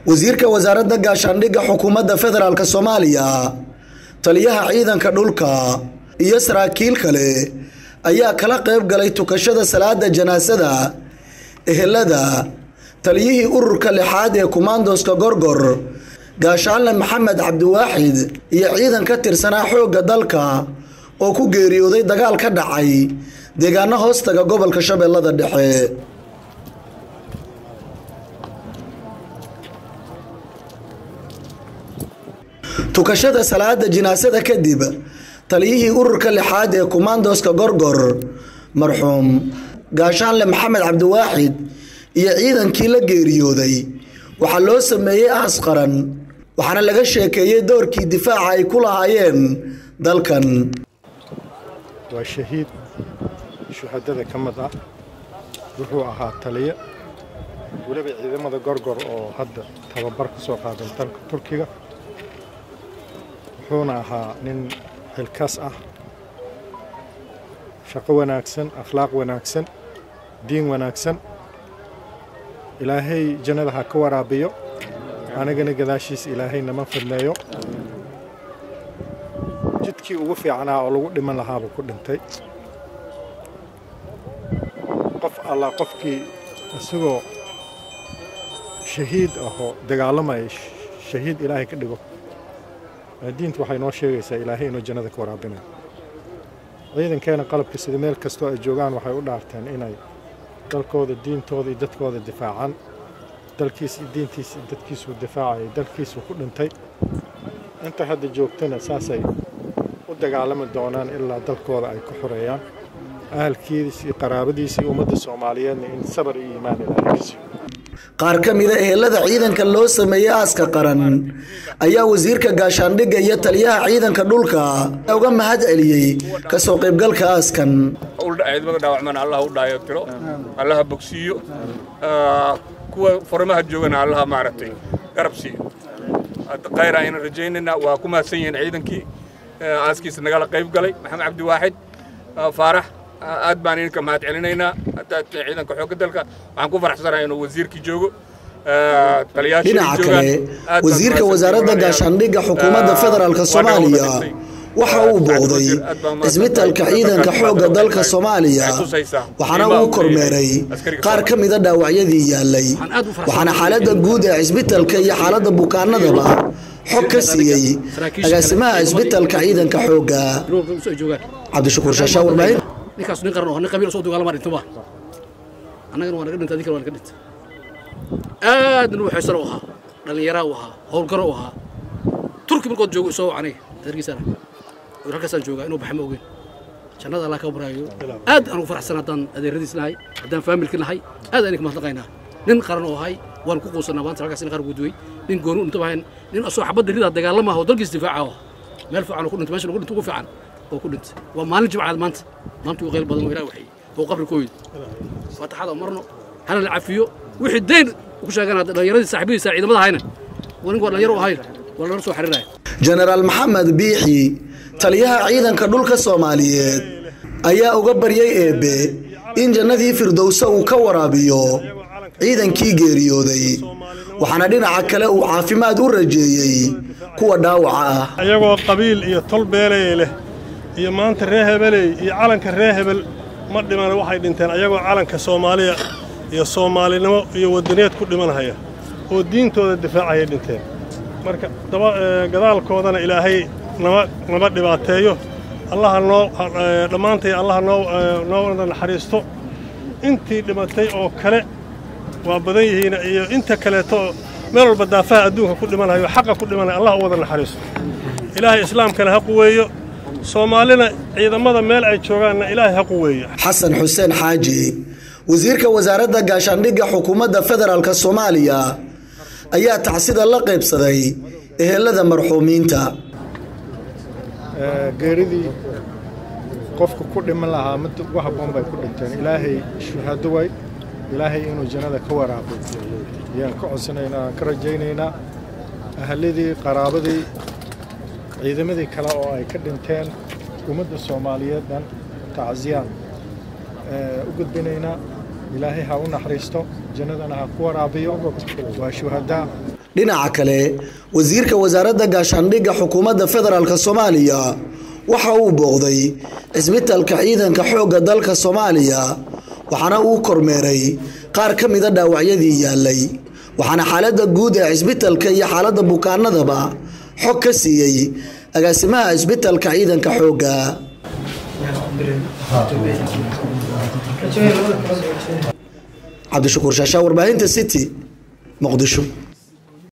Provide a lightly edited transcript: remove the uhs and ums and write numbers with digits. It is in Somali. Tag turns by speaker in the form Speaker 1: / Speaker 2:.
Speaker 1: wasiirka wasaaradda gaashaandhigga xukuumadda federaalka Soomaaliya taliyaha ciidanka dhulka iyo saraakiil kale ayaa kala qayb galay tukashada salaada janaasada ehelada taliyihii ururka lixaad ee Commandoska Gorgor gaashaanle Maxamed Cabdiwaaxid iyo ciidan ka tirsanaa xoogga dalka oo ku geeriyooday dagaal ka dhacay deegaano hoostaga gobolka Shabeellada Dhexe. tukashada salaada janaasada kadib taliyihii ururka lixaad ee Commandoska Gorgor marxuum gaashaanle Maxamed Cabdiwaaxid iyo ciidankii la geeriyooday waxa loo sameeyay aas qaran waxaana laga sheekeeyay doorkii difaaca ay ku lahaayeen dalkan.
Speaker 2: waa shahiid shuhadada kamid ah wuxuu ahaa taliye waliba ciidamada Gorgor oo hadda tababar ku soo qaaday dalka Turkiga wuxuuna ahaa nin xilkaas ah shaqo wanaagsan akhlaaq wanaagsan diin wanaagsan ilaahay jannada ha ka waraabiyo anagana gadaashiis ilaahay nama fadleeyo jidkii ugu fiicnaa oo lagu dhiman lahaa buu ku dhintay qof alla qofkii isagoo shahiid ah oo dagaalamay shahiid ilaahay ka dhigo diintu waxay noo sheegaysaa ilaahay inuu jannada ka waraabinayo ciidankeena qalabka sida meel kasta ay joogaan waxay u dhaarteen inay dalkooda diintooda iyo dadkooda difaacaan dalkiisa diintiisa dadkiisu difaacay dalkiisu ku dhintay inta hadda joogtana saasay u dagaalami doonaan ilaa dalkooda ay ku xoreeyaan ahalkiisa iyo qaraabadiisa iyo ummadda Soomaaliyeedna in sabar iyo iimaan ilaahay qaar ka mid ah ehelada ciidanka loo sameeyay aaska qaran ayaa wasiirka gaashaandhigga iyo taliyaha ciidanka dhulka uga mahad celiyay ka soo qaybgalka aaskan.
Speaker 3: ciidamada dhaawacmana Allah u dhaayo tiro Allah bogsiyo kuwa farmaha joogana Allah maartay garab siiyo khayr ayna rajaynayna waa ku mahadsan yihiin ciidankii aaskiisa nagala qayb galay Maxamed Cabdiwaaxid Faarax aad baan idinka mahad celinaynaa ciidanka xoogga dalka waxaan ku faraxsanahay inuu wasiirkii joogo
Speaker 1: dhinaca kale wasiirka wasaaradda gaashaandhigga xukuumadda federaalka Soomaaliya waxa uu booqday isbitaalka ciidanka xoogga dalka Soomaaliya waxaana uu kormeeray qaar ka mid ah dhaawacyadii yaalay waxaana xaaladda guud ee isbitaalka iyo xaaladda bukaanadaba xog ka siiyay agaasimaha isbitaalka ciidanka xoogga Cabdishakuur Shaasha warbaahin
Speaker 4: ninkaas nin qaran oo nin qabiil soo dagaalama dhintoba annagana waa naga dhintay adinkana waa naga dhintay aad inuu xisar u ahaa dhalinyaro u ahaa howlgaro u ahaa turki markood joogo soo wacnay dargiisana halkaasaan joogaa inuu baxmo ogeyn jannada Allah ka baraayo aad aan ugu faraxsanahay haddaan adeeradiis lahay haddaan faamilki lahay aad aan ka mahadnaqaynaa nin qaran oo ahay waan ku quusanaa maanta halkaas in qaran guduway nin gooni inta bahan nin asoo xabad rida dagaalama oo dalkiis difaaca meel fiican oo ku dhintay meesha lagu dhinto ugu fiican oo ku dhintay waa maalin jimcaad maanta uu qeyl badan oo Ilaahay waxay oo qabri kooyid fataxada marno hal la cafiyo wixii deyn ku sheeganaa dhalinyaradii saaxiibadiisa ciidamada hayna wani waa dhalinyaro ahay wala la soo xiriiray
Speaker 1: General Maxamed Biixi taliyaha ciidanka dhulka Soomaaliyeed ayaa uga baryay Eebe in jannadii Firdawsa uu ka waraabiyo ciidankii geeriyooday waxaana dhinaca kale uu caafimaad u rajeeyay kuwa dhaawaca ah
Speaker 2: ayagoo qabiil iyo tol beelay leh iyo maanta reer hebelay iyo calanka reer hebel ma dhiman waxay dhinteen ayagoo calanka Soomaaliya iyo Soomaalinimo iyo wadaneed ku dhimanaya oo diintooda difaacay dhinteen marka gadaalkoodana Ilaahay nama dhibaateeyo Allah noo dhamaantay Allah noo naxariisto intii dhimatay oo kale waa badan yihiin iyo inta kale to meel walba daafaha adduunka ku dhimanayo xaq ku dhimanay Allah u wada naxariisto Ilaahay islaamkana ha quweeyo Soomaalina ciidamada meel ay joogaanna Ilaahay ha quweeyo.
Speaker 1: Xasan Xuseen Xaaji wasiirka wasaaradda gaashaandhigga xukuumadda federaalka Soomaaliya ayaa tacsida la qaybsaday ehelada marxuumiinta
Speaker 2: geeridii qofku ku dhiman lahaa mid wax boonbay ku dhinteen Ilaahay shuhado way Ilaahay inuu jannada ka waraabiyo yaan ka codsanaynaa ka rajaynaynaa ahladii qaraabadii ciidamadii kale oo ay ka dhinteen ummadda Soomaaliyeed dhan tacsiyaan u gudbinaynaa إلهي هؤلاء حريستو جندنا هكوا رابيو وشهداء
Speaker 1: dhinaca kale wasiirka wasaaradda gaashaandhigga xukuumadda federaalk Soomaaliya waxa uu booqday isbitaalka ciidanka xoogga dalka Soomaaliya waxaana uu kormeeray qaar ka mid ah dhaawacyadii yaalay waxaana xaaladda guud ee isbitaalka iyo xaaladda bukaanadaba xog ka siiyay agaasimaha isbitaalka ciidanka xoogga Cabdishakuur Shaasha warbaahinta City Muqdisho.